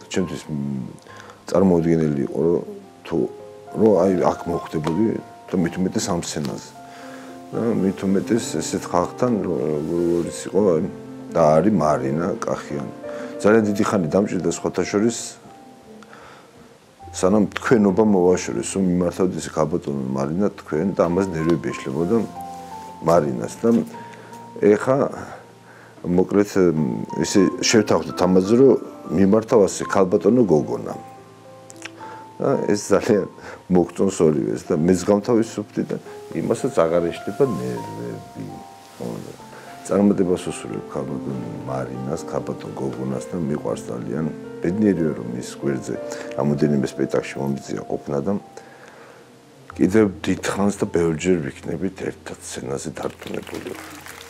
ჩემთვის წარმოუდგენელი იყო რომ აი აქ მოხდებოდი და მით უმეტეს ამ სცენაზე. და მით უმეტეს ესეთ ხალხთან როგორც იყო და არის მარინა კახიანი. ძალიან დიდი ხანი დამჭირდა სხვათა შორის სანამ თქვენობა მოვაშორეს, რომ მიმართავდეს ქალბატონო მარინა თქვენ და ამას ნერვები ეშლებოდა მარინას და ეხა მოკლედ ესე შევთანხმდით ამაზე, რომ მიმართავ ასე ქალბატონო გოგონა. და ეს ძალიან მოგწონს ორივეს და მეც გამთავისუფლდი და იმასაც აღარ ეშლება ნერვები. წარმატებას უსურვებ ქალბატონ მარინას, ქალბატონ გოგონას და მიყვარს ძალიან. ბედნიერია რომ ის გვერდზე რამოდენიმე სპექტაკლში მომიწია ყოფნა და კიდევ დიდხანს და ბევრჯერ ვიქნებით ერთად სცენაზე დარწმუნებული.